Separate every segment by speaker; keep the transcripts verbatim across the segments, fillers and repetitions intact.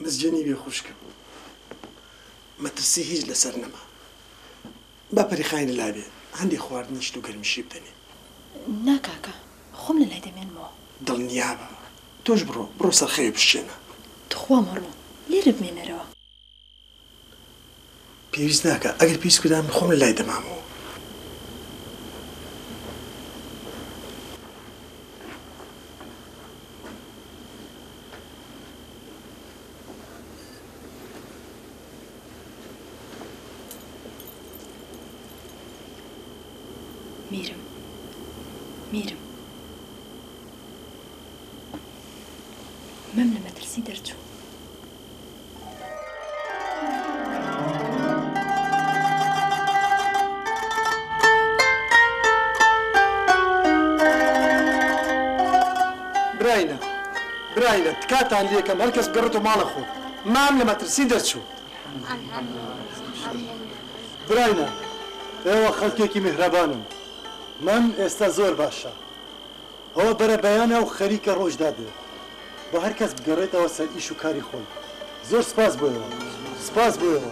Speaker 1: مزجێنی بێ خوشکە بوو مەترسی هیچ لەسەر نەما با پەریخانی لا بێ هەندێک خواردنی شت و گەرمیشی بدەنێ
Speaker 2: نا کاکە خۆم لە لای دەمێنمەوە
Speaker 1: دڵنیابە تۆش بڕۆ بڕۆ سەرخەوێ بشێنە
Speaker 2: تخوا مەڕۆ لێرە بمێنەرەوە
Speaker 1: پێویست ناکە ئەگەر پێویست کودام خۆم لە لای دەمامەوە
Speaker 2: میرم میرم مەم لە مەترسی دەرچوو
Speaker 1: براینە براینە تکاتان لێکەم هەر کەس بگەڕێتەوە ماڵە خۆ مام لە مەترسی دەرچوو براینە ئێوە خەڵکێکی میهرەبانن من ئێستا زۆر باشە ئەوە بەرە بەیانە و خەریکە ڕۆژدا دێ بە هەر کەس بگەڕێتەوە سەر ئیش و کاری خۆی زۆر سپاس بۆیەوە سپاس بۆیەوە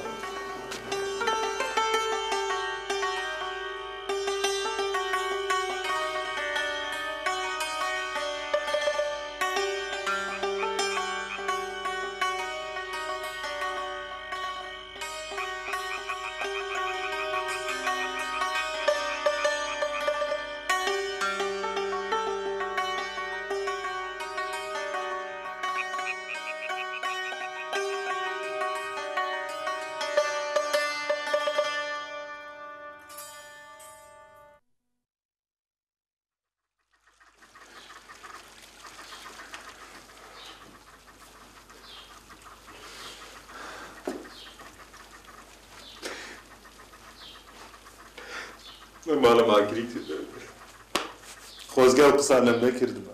Speaker 3: من مالم ئاگریتی خۆزگا و قسانم نەکردمە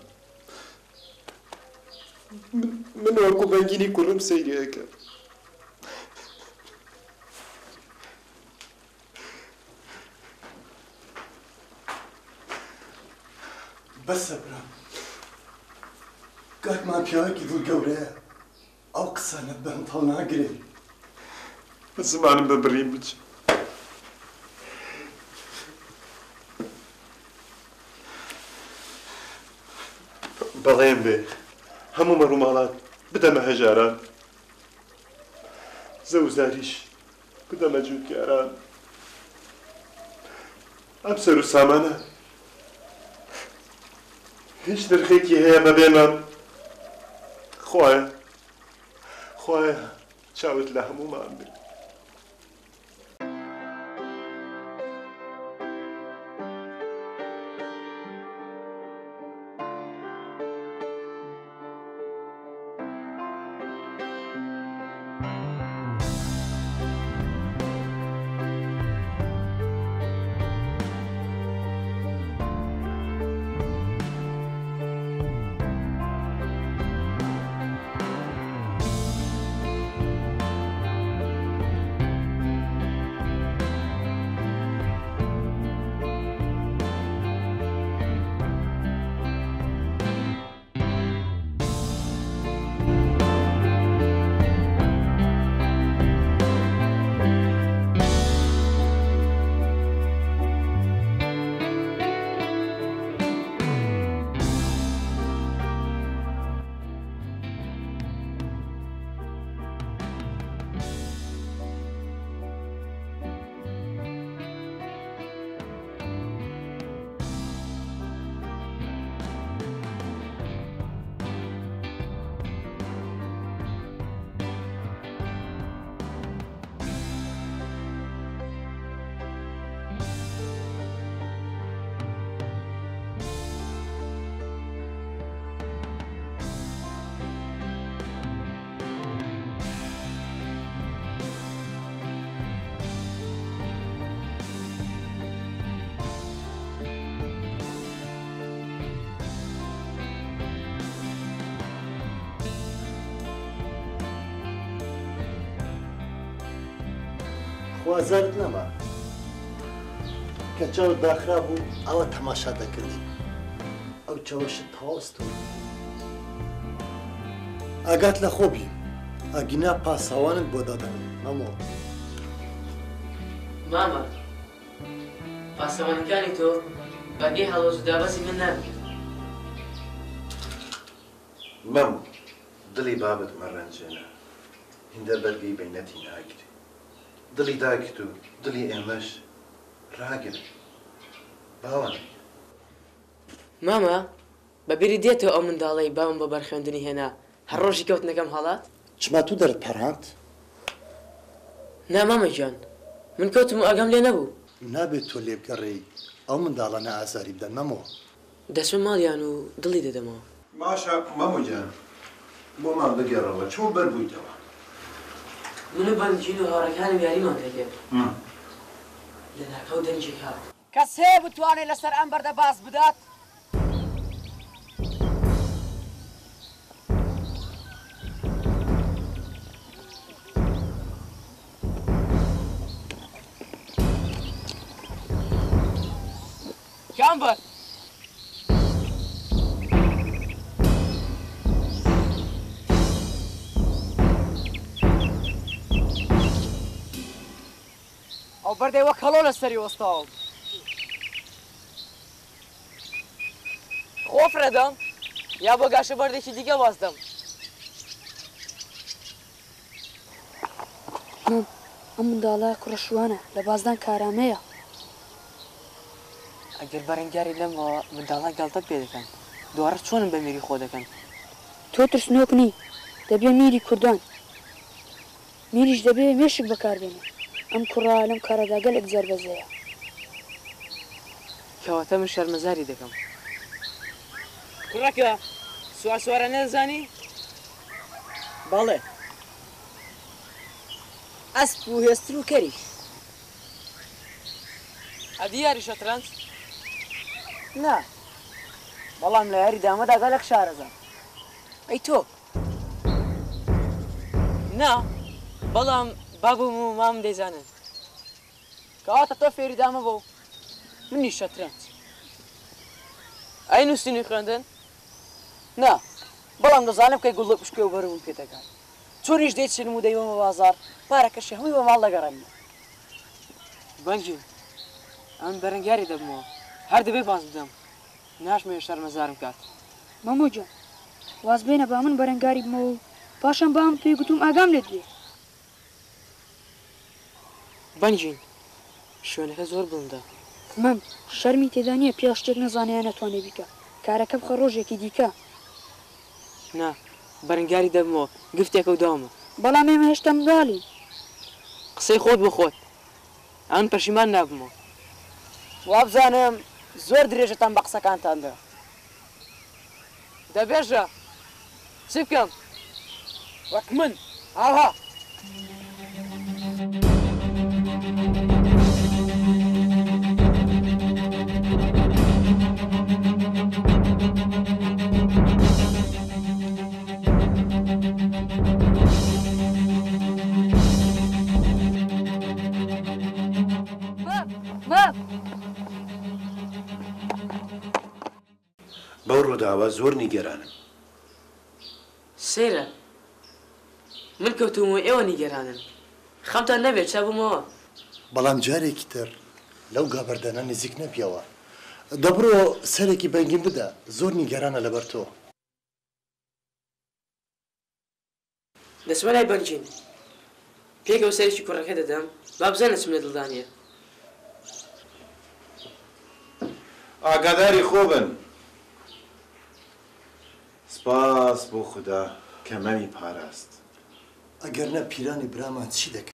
Speaker 3: من وەکو بەنگینی کوڕم سەیریەکە
Speaker 1: بەسە برام کاکمان پیاوێکی دوور گەورەیە ئەو قسانت بەم هەڵ ناگرێ
Speaker 3: زمانم ببڕیم بچ بەڵێم بێ هەموو مەڕووماڵات بدەمە هەژاران زەوزاریش بدەمە جووتیاران ئەم سەر و سامانە هیچ نرخێکی هەیە بەبێمان خوایە خوایە چاوت لە هەموومان بێ
Speaker 1: خوازارت نەما کە چاوت داخرا بوو ئەوە تەماشا دەکردی ئەو چاوەشت تەواوستەوە ئاگات لە خۆ بی ئەگینا پاسەوانت بۆ دەدەن مەمۆ.
Speaker 4: ماما پاسەوانەکانی تۆ بەگەی هەڵۆزودا بەسی من نابێت.
Speaker 5: مەم دڵی بابت مەڕەنجێنە هیندە بەرگەی بەینەتی ناگری دڵی داکت و دڵی ئێمەش ڕاگر باوان.
Speaker 4: ماما بەبیری دێتەوە ئەو منداڵەی باوم بە بەرخێندنی هێنا هەر ڕۆژی کەوتنەکەم هەڵات؟
Speaker 1: چما تو دەرت پەڕاند؟
Speaker 4: نا ماما گیان من کەوتم و ئاگام لێ نەبوو.
Speaker 1: نابێت تۆ لێبگەڕێی ئەو منداڵانە ئازاری بدەن مەمەوە.
Speaker 4: دەچمە ماڵیان و دڵی دەدەمەوە.
Speaker 5: باشە مەموجان بۆ مام بگەڕەوە چۆن بەربوویتەوە؟
Speaker 4: من و بەنجین و هاوڕێکانم یاریمان پێکرد لە ناکەو دەنجێک هات.
Speaker 6: کەس هەیە بتوانێت لەسەر ئەم بەردە باس بدات؟
Speaker 4: کامبەر
Speaker 6: ئەو بەردەی وەک هەڵۆ لەسەری وەستاوم.
Speaker 4: خۆ فرەدەم یا بۆ گاشە بەردێکی دیگە واستم.
Speaker 7: مام ئەم منداڵە کوڕەشوانە لە بازدان کارامەیە.
Speaker 4: ئەگەر بەرەنگاری لەمەوە منداڵان گاڵتە پێ دەکەن دووارە چۆنم بە میری خۆ دەکەن؟
Speaker 7: تۆ ترسنۆک نی دەبێ میری کوردان میریش دەبێ مێشک بەکاربێنێ. ئەم کوڕا لەم کارەدا گەلێک جەربەزەیە.
Speaker 4: کەواتە من شەرمەزاری دەکەم. کوڕەکە سوار سوارە نەدەزانی؟
Speaker 6: بەڵێ ئەسپ و هێستر و کەریش.
Speaker 4: ئەدی یاری شەترەنج؟
Speaker 6: نا بەڵام لە یاری دامەدا گەلێک شارەزان. ئەی تۆ؟
Speaker 4: نا بەڵام بابم و مام دەیزانن.
Speaker 6: کەواتە تۆ فێری دامە بۆ منی شەترەنج.
Speaker 4: ئەی نووسینی خوێندن؟
Speaker 6: نا بەڵام دەزانم کەی گوڵە پشکێ و بەرەوم پێ دەکات. چۆنیش دەیت چلم و دەیوەمە بازار پارەکەشی هەمووی بە ماڵ دەگەڕێنمە.
Speaker 4: بەنجین ئەم بەرەنگاری دەبمەوە هەر دەبێ باز بدەم ناشمێ شەرمەزارم کات.
Speaker 7: مەمۆ جان واز بێنە با من بەرەنگاری بمەوە و پاشان بام پێی گوتوم ئاگام لێت بێ.
Speaker 4: بەنجین شوێنەکە زۆر بڵندە.
Speaker 7: مەم شەرمی تێدا نییە پێش شتێک نەزانەیە نەتوانێ بیکە کارەکە بخە ڕۆژێکی دیکە.
Speaker 4: نا بەرەنگاری دەبمەوە گفتێکە و داومە.
Speaker 7: بەڵام ئێمە هێشتا منداڵین.
Speaker 4: قسەی خۆت بۆ خۆت ئەم پەشیمان نابمەوە.
Speaker 6: وابزانم زۆر درێژەتان بە قسەکانتاندا.
Speaker 4: دەبێژە چی بکەم؟
Speaker 6: وەک من ئاها
Speaker 5: بەو ڕووداوە زۆر نیگەرانم.
Speaker 4: سەیرە من کەوتومەوە ئێوە نیگەرانن خەمتان نەبێت چا بوومەوە.
Speaker 1: بەڵام جارێکی تر لەو گابەردانە نزیک نەبیەوە دەبڕۆ سەرێکی بەنگین بدە زۆر نیگەرانە لەبەر تۆ.
Speaker 4: دەسمە لای بەنجین پێکەوە سەرێکی کوڕەکە دەدەم با بزانە چم لە دڵدانیە.
Speaker 5: ئاگاداری خۆ بن. سپاس بۆ خوددا کە مەمی پاراست.
Speaker 1: ئەگەر نە پیرانی برامان چی دەکەن؟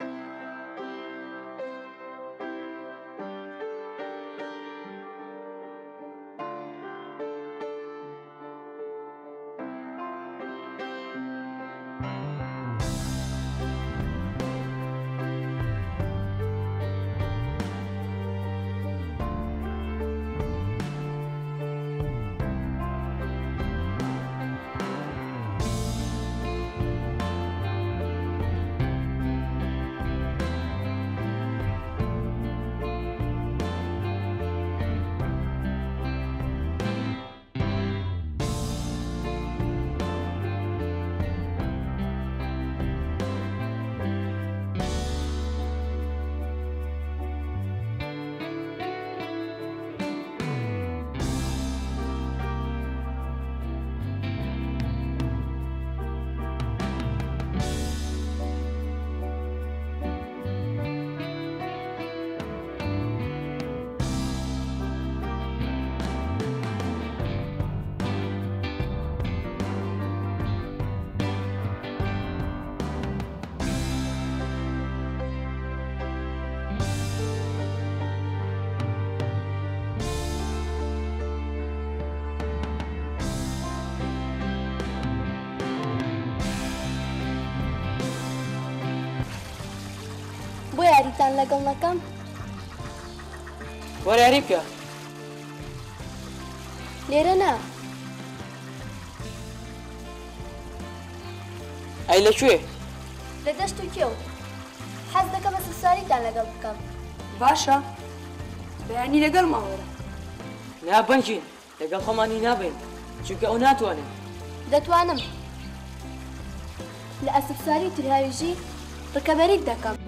Speaker 8: سەفساریتان لەگەڵ نەکەم؟
Speaker 4: وەرە یاری بکە.
Speaker 8: لێرە نا.
Speaker 4: ئەی لەکوێ؟
Speaker 8: لە دەشت و کێو. حەز دەکەم بە سەفساریتان لەگەڵ بکەم.
Speaker 7: باشە بەیانی لەگەڵ ماوەرە.
Speaker 4: نا بەنجین لەگەڵ خۆمانی نابین چونکە ئەو ناتوانێت.
Speaker 8: دەتوانم. لە ئەسفساری ترهاویژی ڕکەبەریت دەکەم.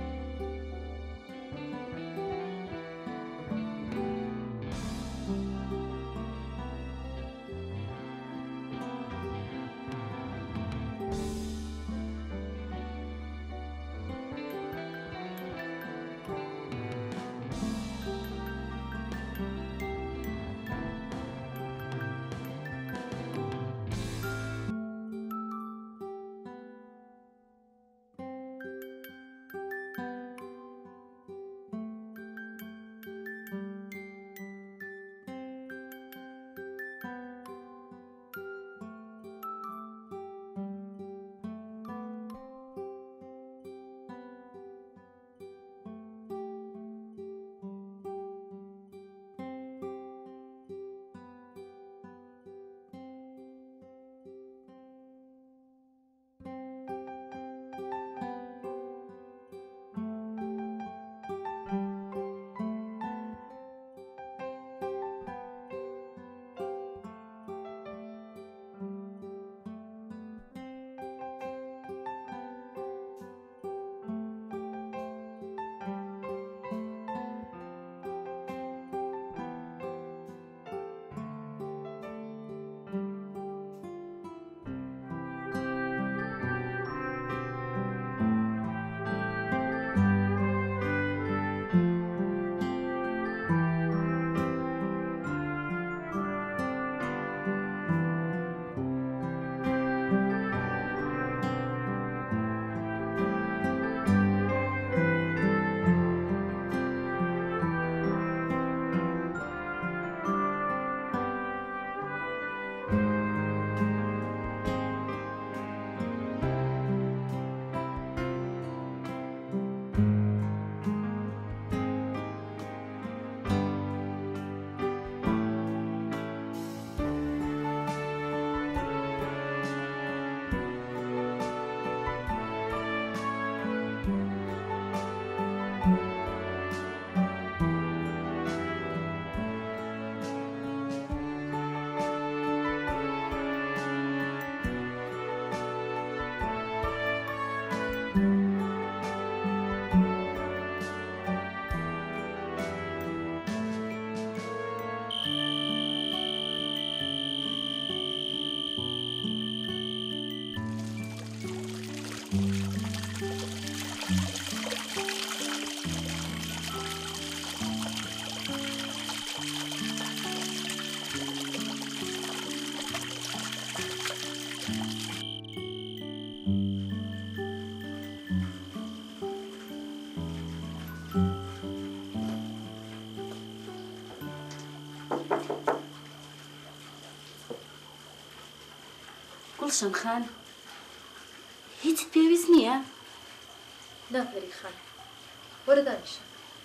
Speaker 9: گوڵشەن خان هیچت پێویست نییە؟
Speaker 2: نا پەری خان وەرە دانیشە.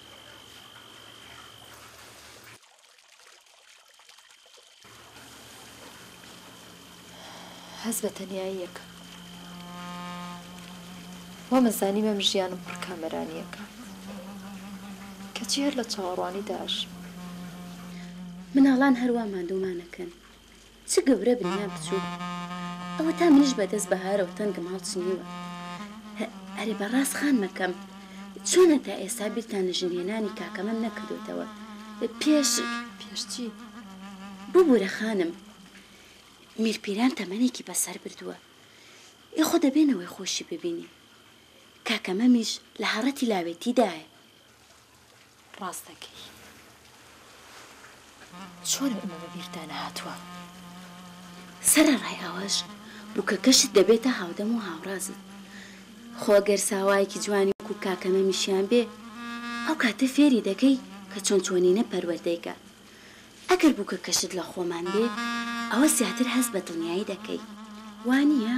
Speaker 2: هەز بە تەنیاییەکە وا مەزانی مەم ژیانم پڕ کامەرانیەکە کەچی هەر لە چاوەڕوانی داش
Speaker 9: مناڵان هەروە ماندوومانەکەن چ گەورە بنیان بچوو ئەوە تا منیش بەدەست بەهارەوە تەنگم هەڵچنیوە. ئەرێ بەڕاست خان مەکەم چۆنە تا ئێستا بیرتان لە ژنێنانی کاکەمەم نەکردوتەوە پێش
Speaker 2: پێشچی
Speaker 9: ببوورە خانم میرپیران تەمەنێکی بەسەر بردووە ئێخۆ دەبێنەوەی خۆشی ببینی کاکەمەمیش لە هەڕەتی لاوێتیدایە.
Speaker 2: ڕاست دەکەی چۆن ئەمە بە بیردانە هاتووە؟
Speaker 9: سەرەڕای ئەوەش بووکە کەشت دەبێتە هاودەم و هاوڕازت خۆگەر ساوایەکی جوانی وەکو کاکەمەمیشیان بێ ئەو کاتە فێری دەکەی کە چۆن چۆنینە پەروەردەیکە. ئەگەر بووکە کەشت لە خۆمان بێ ئەوە زیاتر هەست بە دڵنیایی دەکەی وانییە؟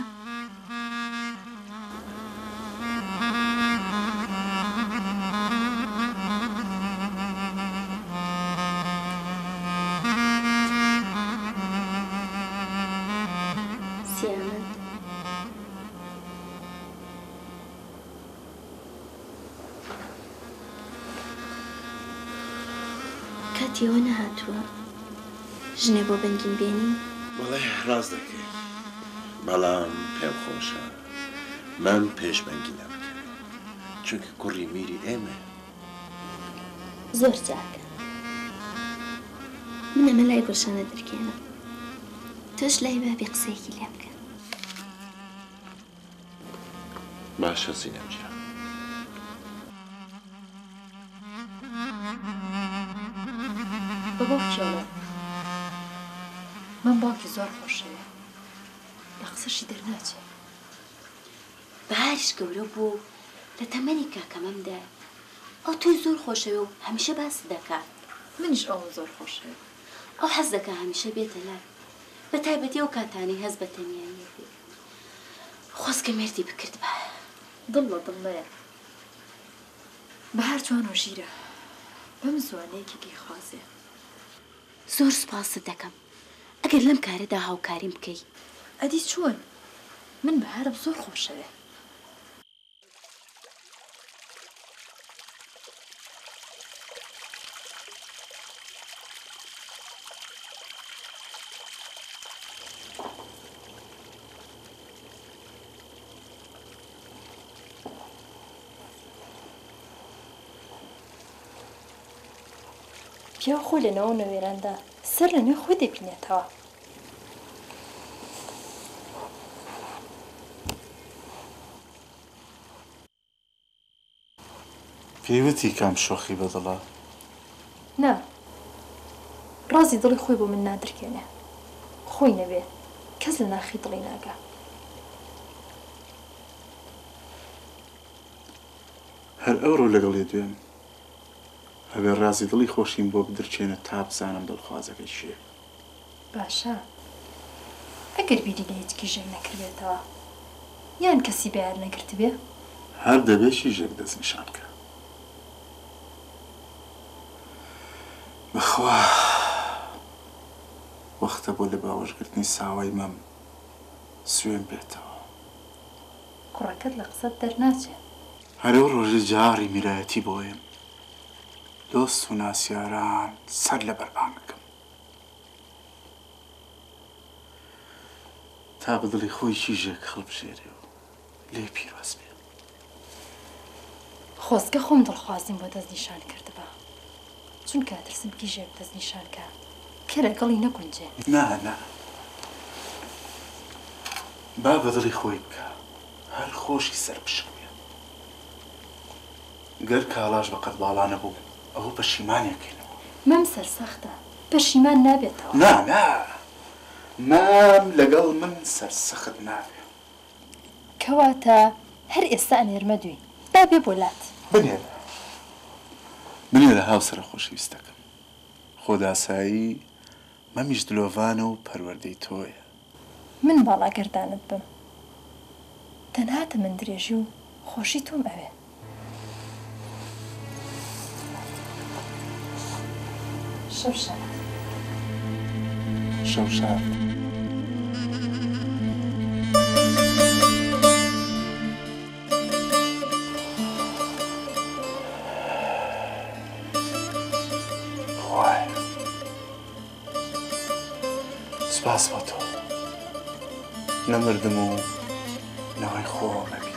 Speaker 9: هاتیەوە نەهاتووە ژنێ بۆ بەنگین بێنی
Speaker 10: وەڵێ ڕاست دەکەی بەڵام پێم خۆشە من پێشبەنگی نەبکەم چونکە کوڕی میری ئێمە
Speaker 9: زۆر چاکە من ئەمە لای گۆشانە دەرکێنە تۆش لای بابی قسەیەکی لێ بکە
Speaker 10: باشە زینەم جیان
Speaker 2: بە باوکیەوە من باوکی زۆر خۆشەوێ لە قسەشی دەرناچێ
Speaker 9: بەهاریش گەورە بوو لە تەمەنی کاکەمەمدا ئەو تۆی زۆر خۆشەوێ و هەمیشە باس دەکات
Speaker 2: منیش ئەو زۆر خۆشەوێ
Speaker 9: ئەو حەز دەکا هەمیشە بێتە لای بە تایبەتی ئەو کاتانی هەز بە تەنیاییە بێ خۆزگە مێردی بکرد بە
Speaker 2: دڵ لە دڵ نەیە بەهار جوان و ژیرە بەم زوانەیەکێکی خوازێ
Speaker 9: زۆر سوپاست دەکەم ئەگەر لەم کارەدا هاوکاریم بکەی
Speaker 2: ئەدی چۆن من بەهارم زۆر خۆشەوێ پیا خۆ لەنەوە نەوێراندا سەر لە نوێ خۆی دەبینێتەوە
Speaker 11: پێیوتی کام شۆخی بەدڵە
Speaker 2: نا ڕازی دڵی خۆی بۆ من نادرکێنێ خۆی نەبێ کەس لە ناخی دڵی ناگا
Speaker 11: هەر ئەوڕۆ لەگەڵێ دوێم ئەبێ ڕازی دڵی خۆشیم بۆ بدرچێنە تا بزانم دڵخوازەکەی چییە
Speaker 2: باشە ئەگەر بیری لە هیچکی ژێر نەکردێتەوە یان کەسی بەیار نەگرت بێ
Speaker 11: هەر دەبێشی ژێر دەست نیشان بکە بەخوا وەختە بۆ لە باوەشگرتنی ساوای مەم سوێن بێتەوە
Speaker 2: کوڕەکەت لە قسەت دەرناچێت
Speaker 11: هەرەو ڕۆژە جاری میرایەتی بۆیم دۆست و ناسیاران سەر لە بەربانگەکەم تا بەدڵی خۆی چیژێک هەڵبژێرێ و لێ پیرۆز بێ
Speaker 2: خۆزگە خۆم دڵخوازیم بۆ دەست نیشان کردبە چونکە ئەترسم کیژێک دەست نیشانکە کە لەگەڵی نەگونجێ
Speaker 11: نا نا با بەدڵی خۆی بکە هەر خۆشی سەر بشەوێ گەر کاڵاش بەقەت باڵا نەبوو ئەوە پەشیمانیەکەینەوە
Speaker 2: مەم سەرسەختە پەشیمان نابێتەوە
Speaker 11: نا نا مام لەگەڵ من سەرسەخت نابێ
Speaker 2: کەواتە هەر ئێستا ئەنێرمە دووی با بێ بۆلات
Speaker 11: بنێرە بنێرە هاوسەرە خۆشەویستەکەم خۆداسایی مەمیش دلۆڤانە و پەروەردەی تۆیە
Speaker 2: من باڵاگەردانت بم تەنهاتە من درێژی و خۆشی تۆم ئەوێ شەو شەڕ
Speaker 11: شەو شەڕ خوای سپاس بۆ تۆ نەمردم و نەوەی خۆم نەبی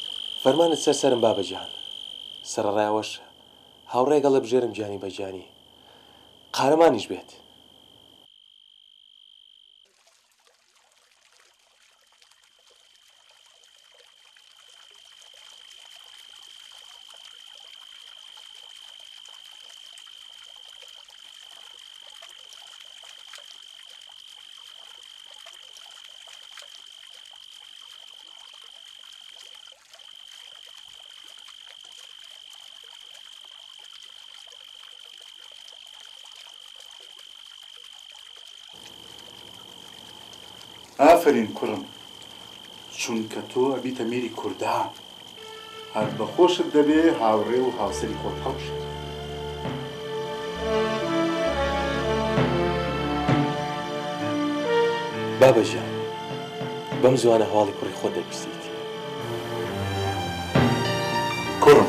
Speaker 12: فەرمانت سەر سەرم بابەجان سەرڕایەوەش هاوڕێگەڵە بژێرم جانی بەجانی قارەمانیش بێت.
Speaker 11: ئافرین کوڕم، چونکە تۆ ئەبیتە میری کوردان، هەر بەخۆشت دەبێ هاوڕێ و هاوسەری خۆت هەڵبژێ.
Speaker 12: بابەژیان، بەم زوانە هەواڵی کوڕی خۆت دەبیستیت.
Speaker 11: کوڕم،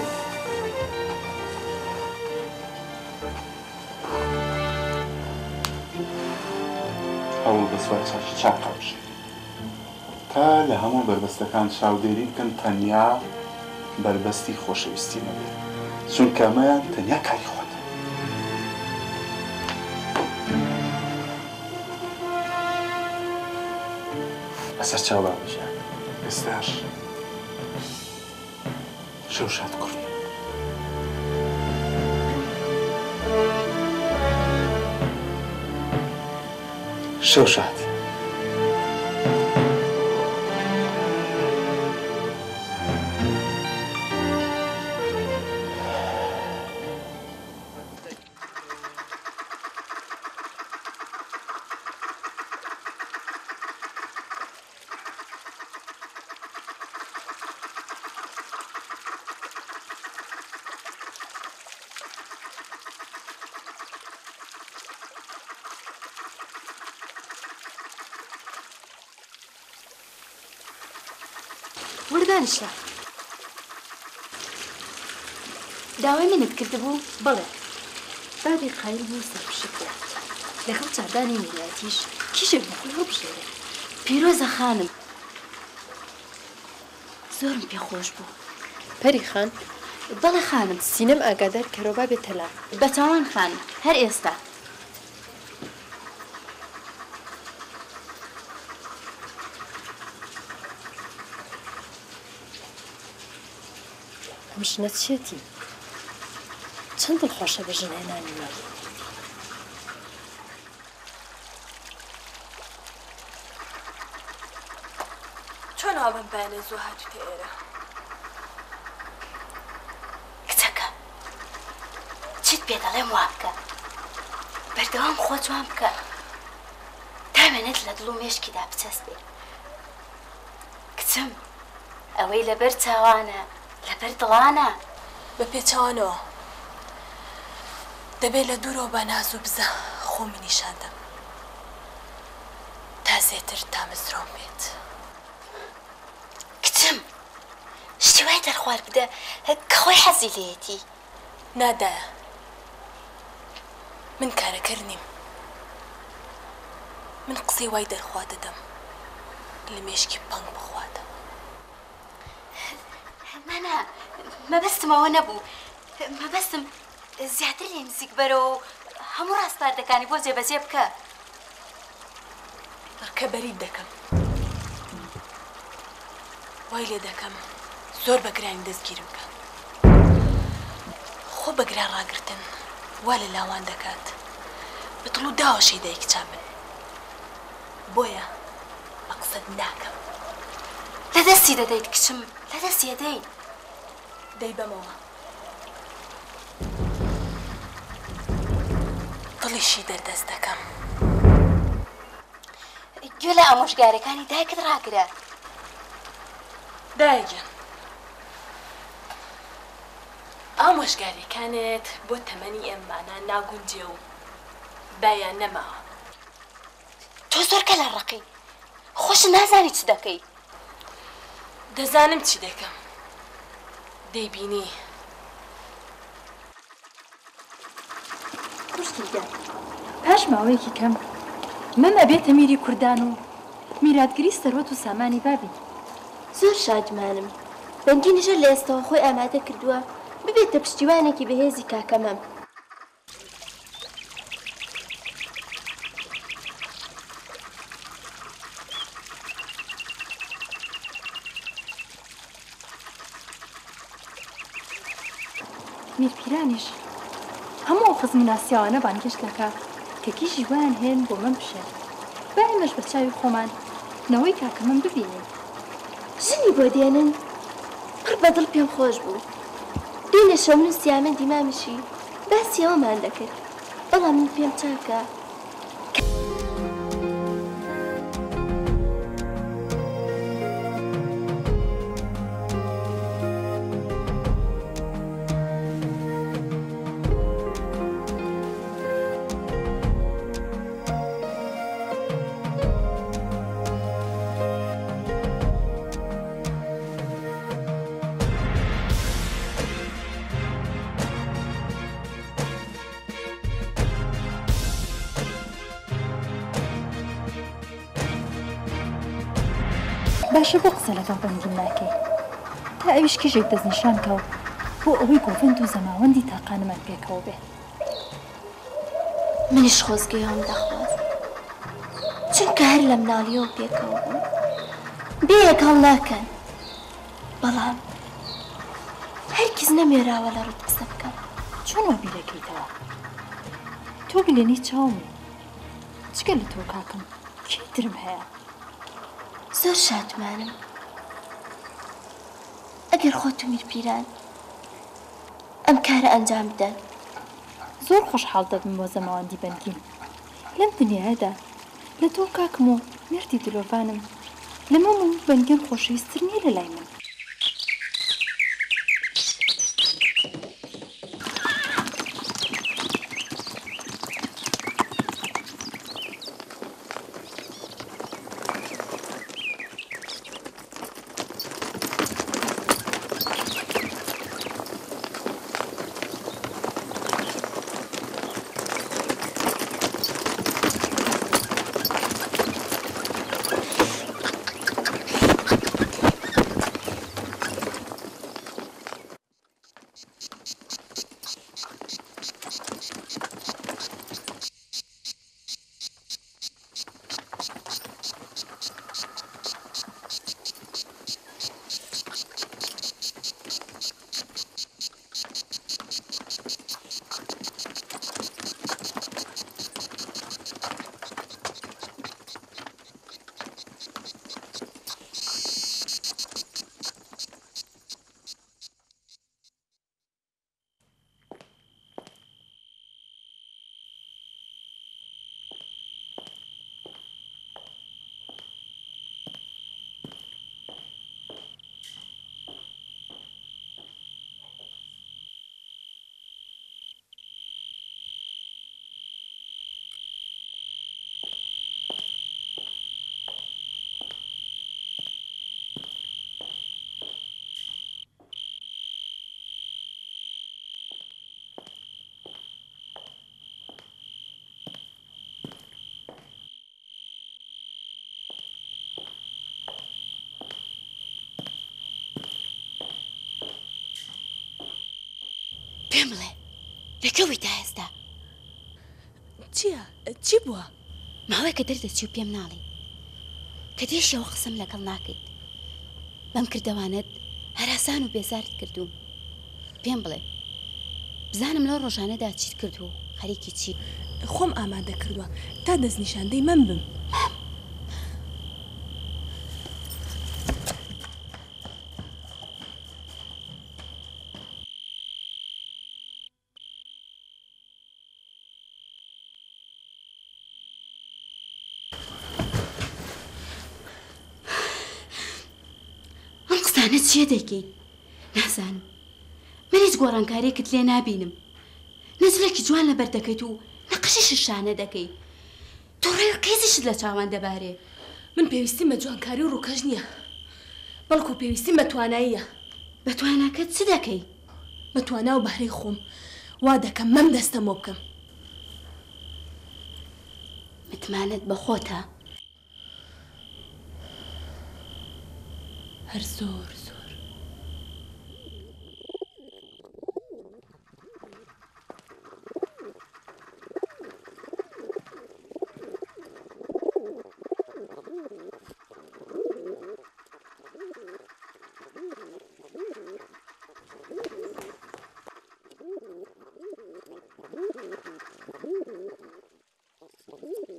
Speaker 11: هەوڵ بە سوار چاکی چاک هەڵبژێ تا لە هەموو بربەستەکان چاودێری بکەن تەنیا بربەستی خۆشەویستی نەبێت، چونکە ئەمەیان تەنیا کاری خۆتە.
Speaker 12: بەسەر چاو بابەژیان.
Speaker 11: ئێستاش شەو شاد کوڕی.
Speaker 12: شەو شاد.
Speaker 9: وردانشە داوای منت کردبوو بڵێ بابی قایل بوو سەرپشکرات لەگەڵ چاردانی میلایەتیش کیژێک بەخۆی هەڵبژێرێ. پیرۆزە خانم، زۆرم پێخۆش بوو.
Speaker 2: پەری خان،
Speaker 9: بەڵێ خانم.
Speaker 2: سینەم ئاگادار کەرەوە بێت تەلا.
Speaker 9: بەتاوان خانم، هەر ئێستا.
Speaker 2: ئەم ژنە چێتی؟ چەند دڵخۆشە بە ژنێنانی من.
Speaker 13: چۆن ئاوم بەیانێ زۆ هاتووتە ئێرە؟
Speaker 9: کچەکە چیت پێ دەڵێم وا بکە، بەردەوام خۆ جوان بکە، تامێنێت لە دڵ و مێشکیدا بچەسبێ. کچم، ئەوەی لەبەر چاوانە لەبەر دڵانە.
Speaker 13: بە پێچوانەوە دەبێت لە دوورەوە بە ناز و بزە خۆمی نیشاندەم تا زێتر تامەزرۆم بێت.
Speaker 9: کچم، شتی وای دەرخوار بدە کە خۆی حەزی لێیەتی.
Speaker 13: نادایە، من کارەکەر نیم، من قسەی وای دەرخوا دەدەم لە مێشکی پەنگ بخواتە.
Speaker 9: مەنا مەبەستمەوە نەبوو، مەبەستم زیاتر لێ نزیک بەرەوە و هەموو ڕاستپاردەکانی بۆ جێبەجێ بکە.
Speaker 13: ڕکە بەریت دەکەم، وای لێ دەکەم زۆر بەگرانی دەستگیرم بکە. خۆ بەگران ڕاگرتن وا لە لاوان دەکات، بە دڵ و داوەشەی دای کچان من، بۆیە بە قسەت ناکەم.
Speaker 9: لە دەستی دەدەیت کچم، لە دەستی دەدەیت.
Speaker 13: دەی بەمەوە دڵیشی دەردەست دەکەم.
Speaker 9: گوێ لە ئامۆژگارەکانی دایکت ڕاگرە.
Speaker 13: دایگیان، ئامۆژگاریەکانت بۆ تەمەنی ئێمانە ناگونجێ و بایان نەماوە.
Speaker 9: تۆ زۆر کە لە ڕقی، خۆش نازانی چ دەکەی.
Speaker 13: دەزانم چی دەکەم، دەیبینی.
Speaker 2: خوشتیگە، پاش ماوەیەکی کەم من ئەبێتە میری کوردان و میراتگیری سەرۆت و سامانی بابی.
Speaker 8: زۆر شادمانم. بەنگینیشە لە ئێستەوە خۆی ئامادە کردووە ببێتە پشتیوانێکی بەهێزی کاکەمەم.
Speaker 2: میرپیرانیش هەموو خزمە سیاوانە بانگشت دەکا کەکی ژیوان هێن بۆ من بشێ با ئێمەش بە چاوی خۆمان نەوەی کاکە من ببینین
Speaker 8: ژنی بۆ دێنن پڕ بەدڵ پێم خۆش بوو بینە شەمن و سیامە دیمامیشی باسی ئەومان دەکرد بەڵام من پێم چاکە
Speaker 2: باشە بۆ قسە لەگەڵ بەنگین ناکەی تا ئەویش کێژێک دەستنیشان کەو بۆ ئەوەی گۆڤند و زەماوەندی تاقانەمان پێکەوە بێ
Speaker 8: منیش خۆزگەیەوەم دەخواست چونکە هەر لە مناڵیەوە پێکەوە بووم بێیەک هەڵ ناکەن بەڵام هەرگیز نەمێراوە لە ڕوت قسە بکەم
Speaker 2: چۆن وە بیرەکەیتەوە تۆ بلێنی چاومی چگە لە تۆ کاکەم کێترم هەیە
Speaker 8: زۆر شادمانم ئەگەر خۆت و میرپیران ئەم کارە ئەنجام بدەن
Speaker 2: زۆر خۆشحاڵ دەبم بۆ زەماوەندی بەنگین لەم دنیادا لە تۆ کاکم و مردی دلۆڤانم لەمە من بەنگین خۆشەویستتر نییە لە لای من
Speaker 9: پێم بڵێ لەکەوی تا ئێستا
Speaker 13: چییە؟ چی بووە؟
Speaker 9: ماوەیە کە دەردەچی و پێم ناڵی کە دێشەوە قسەم لەگەڵ ناکەیت بەم کردەوانت هەراسان و بێزارت کردووم پێم بڵێ بزانم لەو ڕۆژانەدا چیت کردو و خەریکی چی
Speaker 13: خۆم ئامادە کردووە تا دەستنیشاندەی من بم
Speaker 9: ئەمە چیە دەیکەیت؟ نازانم من هیچ گۆڕانکاریەکت لێ نابینم نەزلێکی جوان لەبەر دەکەیت و نەقەشی ششانە دەکەیت تۆ ڕێی قیزیشت لە چاوان دەبارێ
Speaker 13: من پێویستیم بە جوانکاری و ڕووکەش نییە بەڵکو پێویستیم بە تواناییە
Speaker 9: بە تواناکەت چ دەکەی؟
Speaker 13: بە توانا و بەهرەی خۆم وا دەکەم مەم دەستەمۆ بکەم
Speaker 9: متمانەت بە خۆتە
Speaker 13: هەر زۆر زۆر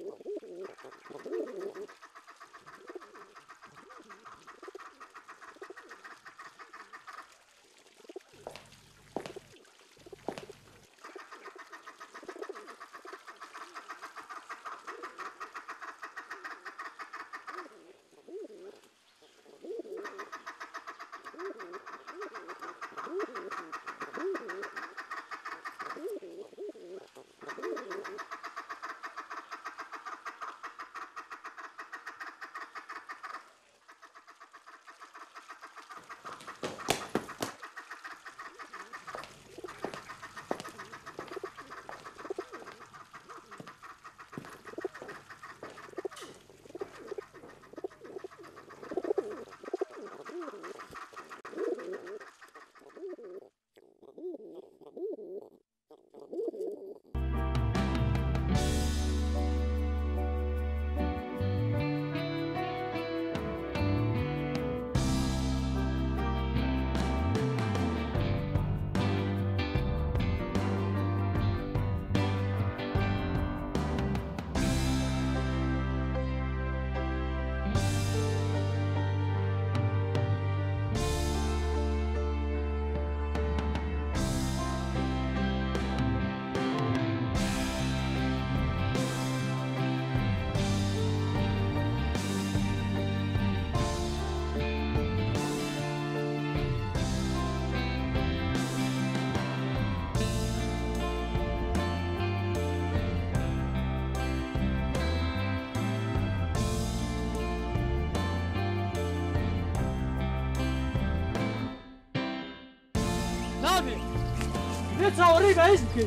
Speaker 4: نابێ بێ چاوەڕێی بەهیز بکەین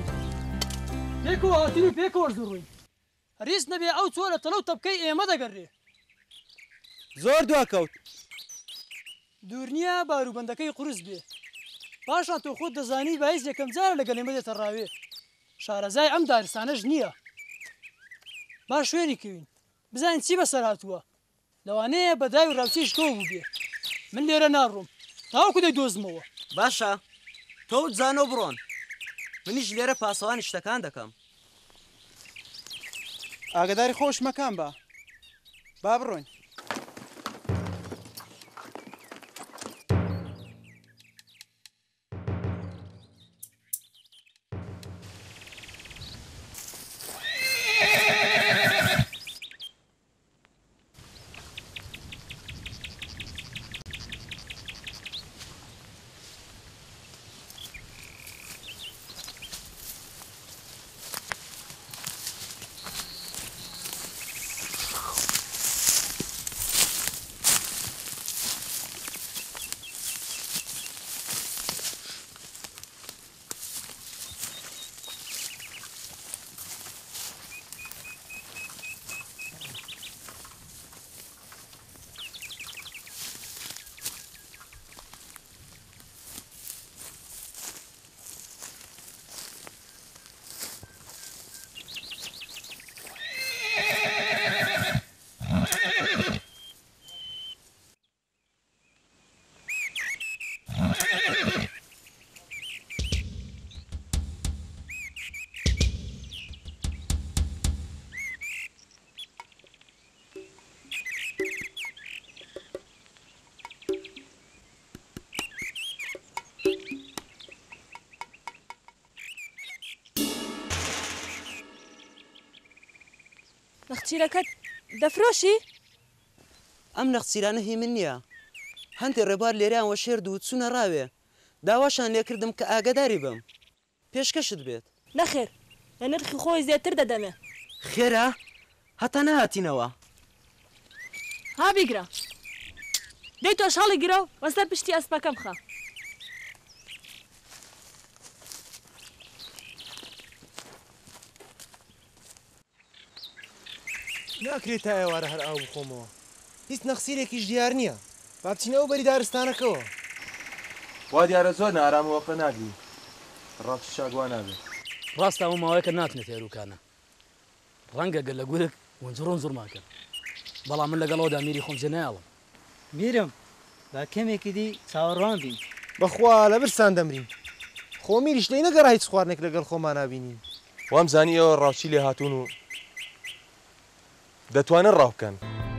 Speaker 4: پێکەوە هاتین و پێکەوە زڕووین هەریس نەبێ ئەو چۆ لە تەلەو تەپکەی ئێمە دەگەڕێ
Speaker 14: زۆر دواکەوت
Speaker 4: دوور نییە باروبەندەکەی قورس بێ پاشان تۆ خۆت دەزانی بەهیز یەکەم جارە لەگەڵ ئێمە دێتە ڕاوێ شارەزای ئەم دارستانەش نییە با شوێنی کەوین بزانین چی بەسەر هاتووە لەوانەیە بەداوی ڕاوچیش تۆ بوو بێ من لێرە ناڕۆم تاوەکو دەیدۆزمەوە
Speaker 14: باشە تۆ جانۆ بڕۆن منیش لێرە پاسەوان شتەکان دەکەم
Speaker 15: ئاگداری خۆش مەکان بە با بڕۆین
Speaker 6: نەخچیرەکەت دەفرۆشی؟
Speaker 14: ئەم نەخچیرانە هی من نییە هەندێک ڕێبوار لێرەیانوە شێرد و چوونە ڕاوێ داواشان لێکردم کە ئاگاداری بم پێشکەشت بێت
Speaker 6: نەخێر لە نرخی خۆی زیاتر دەدەمێ
Speaker 14: خێرا هەتا نهاتینەوە
Speaker 6: ها بیگرە دەی تۆ شاڵی گرە و وەسەر پشتی ئەسپەکەم خە
Speaker 16: ناکرێت تا ئێوارە هەر ئاو بخۆمەوە هیچ نەخسیرێکیش دیار نییە با بچینەوە بەری دارستانەکەەوە
Speaker 12: وا دیارە زۆر نارامەوەقە ناگری ڕاست شاگوان نابێت
Speaker 17: ڕاستە ئەو ماوەیەکە ناتنێت هێروکانە ڕەنگە گەل لە گورک وەنجڕۆن زۆرمان کرد بەڵام من لەگەڵەوەدا میری خۆم جێ نایڵم
Speaker 18: میرم با کەمێکی دی چاوەڕوان بین
Speaker 16: بەخوا لە برسان دەمرین خۆ میریش لێی نەگەڕا هیچ خواردنێک لەگەڵ خۆمان نابینین
Speaker 12: وام زانی ئەوە ڕاوچی لێ هاتوون و دەتوانن ڕاو بکەن.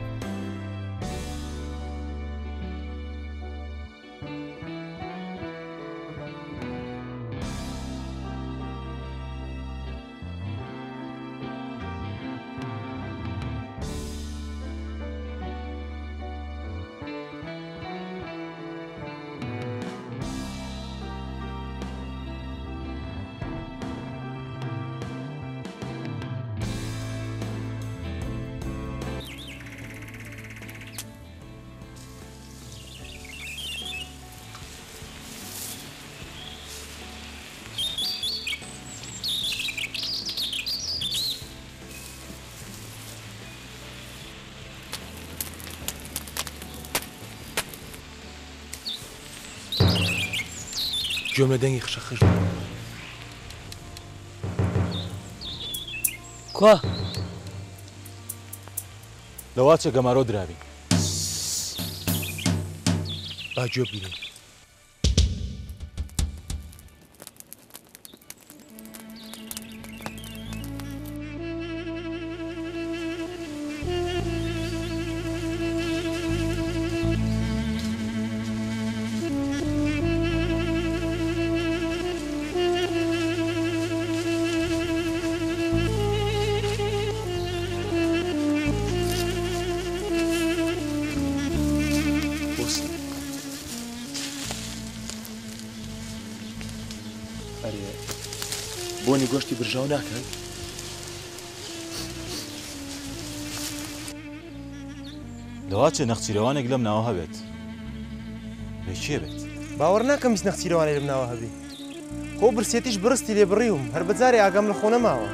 Speaker 12: گوێم لە دەنگی خشە خشت
Speaker 17: کوا
Speaker 19: لەوا چێ گەمارۆ دراوی
Speaker 12: با گوێ بگیرین.
Speaker 3: بۆنی گۆشتی برژاو ناکەن؟
Speaker 19: دەوا چێ نەخچیرەوانێک لەم ناوە هەبێت لێکێ بێت
Speaker 16: باوەڕ ناکەم هیچ نەخچیرەوانێک لەم ناوە هەبێ خۆ برسێتیش بڕستی لێ بڕیوم هەر بەجارێ ئاگام لە خۆ نەماوە.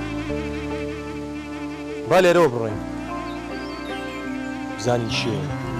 Speaker 12: با لێرەوە بڕۆین بزانین چییە.